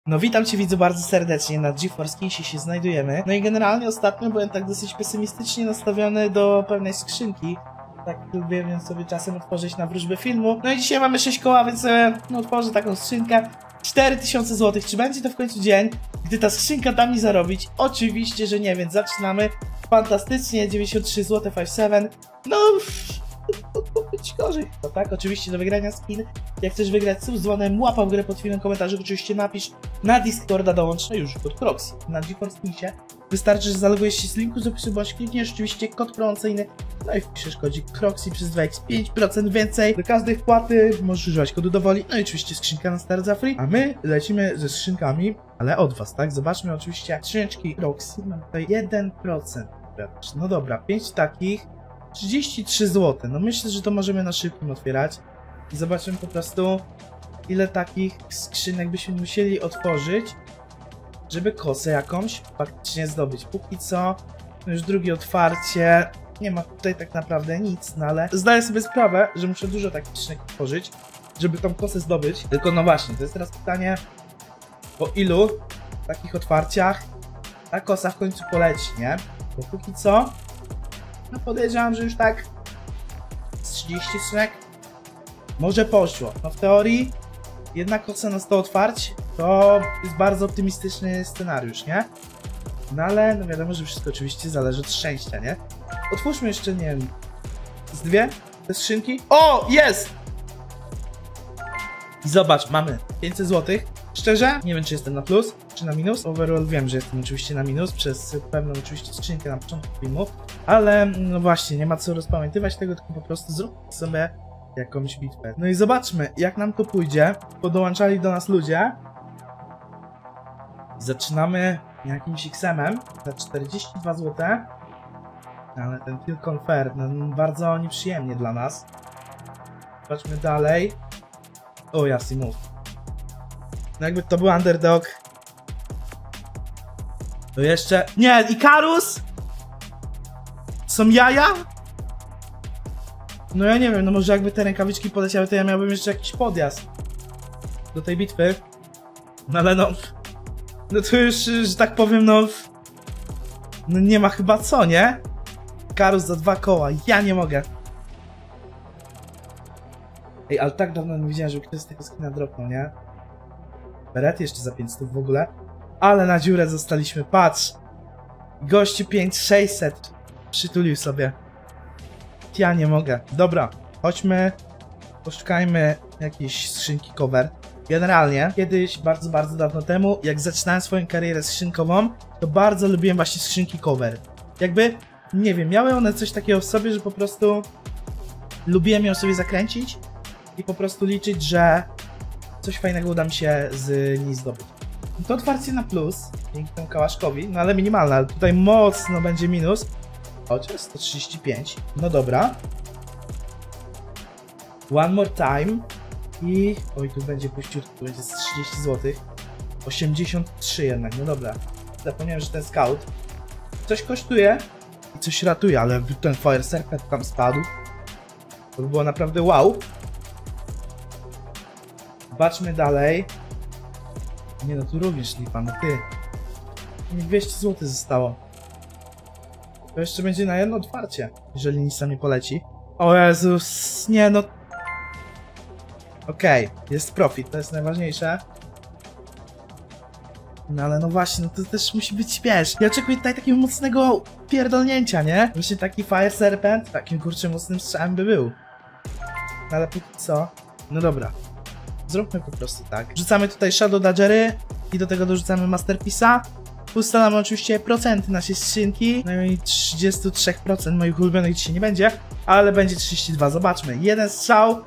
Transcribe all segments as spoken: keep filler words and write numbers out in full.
No witam cię widzu bardzo serdecznie, na GeForce Kingsie się znajdujemy. No i generalnie ostatnio byłem tak dosyć pesymistycznie nastawiony do pewnej skrzynki. Tak lubię więc sobie czasem otworzyć na wróżbę filmu. No i dzisiaj mamy sześć koła, więc sobie no, otworzę taką skrzynkę. cztery tysiące złotych. Czy będzie to w końcu dzień, gdy ta skrzynka da mi zarobić? Oczywiście, że nie, więc zaczynamy. Fantastycznie, dziewięćdziesiąt trzy złote, pięćdziesiąt siedem. No... być gorzej. No tak, oczywiście do wygrania skin. Jak chcesz wygrać sub z dzwonem, łapał grę pod filmem, komentarzu, oczywiście napisz na Discorda, dołącz, no już kod Proxy na GeForce Kingsie. Wystarczy, że zalogujesz się z linku z opisu, bądź klikniesz oczywiście kod promocyjny, no i wpiszesz kodzik Proxy przez dwa razy pięć procent więcej. Do każdej wpłaty możesz używać kodu dowoli, no i oczywiście skrzynka na start za free. A my lecimy ze skrzynkami, ale od was, tak? Zobaczmy oczywiście skrzyneczki Proxy, mam tutaj jeden procent. No dobra, pięć takich. trzydzieści trzy złote, no myślę, że to możemy na szybkim otwierać i zobaczymy po prostu, ile takich skrzynek byśmy musieli otworzyć, żeby kosę jakąś faktycznie zdobyć. Póki co, no już drugie otwarcie, nie ma tutaj tak naprawdę nic, no ale zdaję sobie sprawę, że muszę dużo takich skrzynek otworzyć, żeby tą kosę zdobyć. Tylko no właśnie, to jest teraz pytanie, po ilu takich otwarciach ta kosa w końcu poleci, nie? Bo póki co, no podejrzewam, że już tak z trzydzieści skrzynek może poszło. No w teorii jedna kosa na sto otwarć to jest bardzo optymistyczny scenariusz, nie? No ale no wiadomo, że wszystko oczywiście zależy od szczęścia, nie? Otwórzmy jeszcze, nie wiem, z dwie te skrzynki. O, jest! I zobacz, mamy pięćset złotych. Szczerze, nie wiem, czy jestem na plus, czy na minus. Overall wiem, że jestem oczywiście na minus przez pewną oczywiście skrzynkę na początku filmu, ale no właśnie, nie ma co rozpamiętywać tego, tylko po prostu zrób sobie jakąś bitwę. No i zobaczmy, jak nam to pójdzie. Podołączali do nas ludzie. Zaczynamy jakimś X M-em za czterdzieści dwa złote. Ale ten Kill Confer, no bardzo nieprzyjemnie dla nas. Zobaczmy dalej. O, jasny move. No jakby to był underdog. To jeszcze... Nie, Ikarus! Są jaja? No ja nie wiem, no może jakby te rękawiczki poleciały, to ja miałbym jeszcze jakiś podjazd do tej bitwy. No ale no... No to już, że tak powiem, no... No nie ma chyba co, nie? Ikarus za dwa koła, ja nie mogę. Ej, ale tak dawno nie widziałem, żeby ktoś z tego skina dropnął, nie? Beret jeszcze za pięćset w ogóle. Ale na dziurę zostaliśmy, patrz. Gościu pięć tysięcy sześćset przytulił sobie. Ja nie mogę. Dobra, chodźmy. Poszukajmy jakiejś skrzynki cover. Generalnie, kiedyś, bardzo, bardzo dawno temu, jak zaczynałem swoją karierę skrzynkową, to bardzo lubiłem właśnie skrzynki cover. Jakby, nie wiem, miały one coś takiego w sobie, że po prostu lubiłem ją sobie zakręcić i po prostu liczyć, że coś fajnego uda mi się z niej zdobyć. To otwarcie na plus, dzięki temu kałaszkowi, no ale minimalne, ale tutaj mocno będzie minus. Chociaż sto trzydzieści pięć, no dobra. One more time. I... oj, tu będzie puściutko, tu będzie z trzydzieści złotych. osiemdziesiąt trzy jednak, no dobra. Zapomniałem, że ten scout coś kosztuje i coś ratuje, ale ten Fire Serpent tam spadł. To by było naprawdę wow. Zobaczmy dalej. Nie no, tu również lipa, no ty. Mi dwieście złotych zostało. To jeszcze będzie na jedno otwarcie, jeżeli nic tam nie poleci. O Jezus, nie no. Okej, okay, jest profit, to jest najważniejsze. No ale no właśnie, no to też musi być śmiesz. Ja oczekuję tutaj takiego mocnego pierdolnięcia, nie? Właśnie taki Fire Serpent, takim kurczę mocnym strzałem by był. No ale póki co, no dobra. Zróbmy po prostu tak. Rzucamy tutaj Shadow Daggery i do tego dorzucamy Masterpiece'a. Ustalamy oczywiście procenty naszej skrzynki. No i trzydzieści trzy procent moich ulubionych dzisiaj nie będzie, ale będzie trzydzieści dwa. Zobaczmy. Jeden strzał.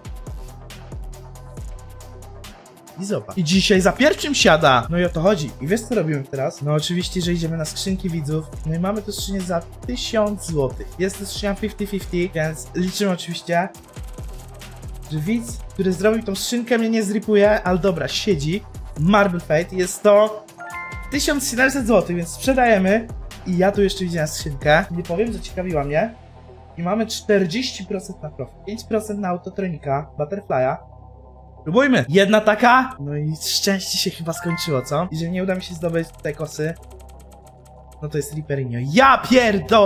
I zobacz. I dzisiaj za pierwszym siada. No i o to chodzi. I wiesz co robimy teraz? No oczywiście, że idziemy na skrzynki widzów. No i mamy tu skrzynię za tysiąc złotych. Jest to skrzynia pięćdziesiąt pięćdziesiąt, więc liczymy oczywiście, że widz, który zrobił tą skrzynkę, mnie nie zripuje, ale dobra, siedzi. Marble Fate, jest to tysiąc siedemset złotych, więc sprzedajemy. I ja tu jeszcze widziałem skrzynkę. Nie powiem, że ciekawiła mnie. I mamy czterdzieści procent na profit, pięć procent na Autotronika, Butterfly'a. Próbujmy. Jedna taka. No i szczęście się chyba skończyło, co? Jeżeli nie uda mi się zdobyć tej kosy, no to jest Riperinio. Ja pierdolę!